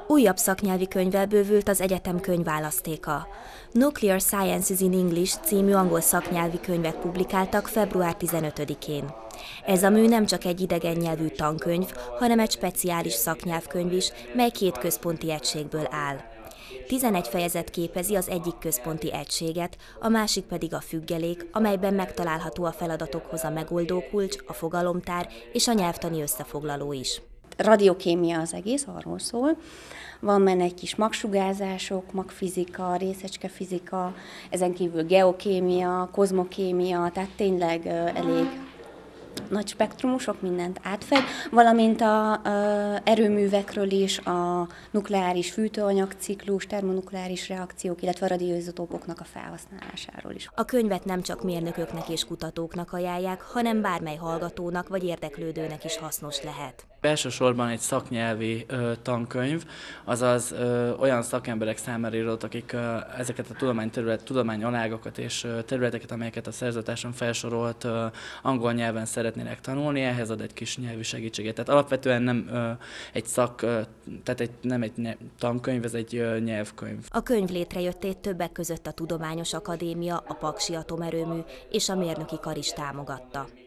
Újabb szaknyelvi könyvvel bővült az egyetem könyvválasztéka. Nuclear Sciences in English című angol szaknyelvi könyvet publikáltak február 15-én. Ez a mű nem csak egy idegen nyelvű tankönyv, hanem egy speciális szaknyelvkönyv is, mely két központi egységből áll. 11 fejezet képezi az egyik központi egységet, a másik pedig a függelék, amelyben megtalálható a feladatokhoz a megoldókulcs, a fogalomtár és a nyelvtani összefoglaló is. Radiokémia az egész, arról szól. Van benne egy kis magsugárzások, magfizika, részecskefizika, ezen kívül geokémia, kozmokémia, tehát tényleg elég nagy spektrumú, sok mindent átfed, valamint a erőművekről is, a nukleáris fűtőanyagciklus, termonukleáris reakciók, illetve a radioizotópoknak a felhasználásáról is. A könyvet nem csak mérnököknek és kutatóknak ajánlják, hanem bármely hallgatónak vagy érdeklődőnek is hasznos lehet. Elsősorban egy szaknyelvi tankönyv, azaz olyan szakemberek számára írott, akik ezeket a tudományalágakat és területeket, amelyeket a szerzőtársam felsorolt, angol nyelven szeretnének tanulni, ehhez ad egy kis nyelvi segítséget. Tehát alapvetően nem nem egy tankönyv, ez egy nyelvkönyv. A könyv létrejöttét többek között a Tudományos Akadémia, a Paksi Atomerőmű és a Mérnöki Kar is támogatta.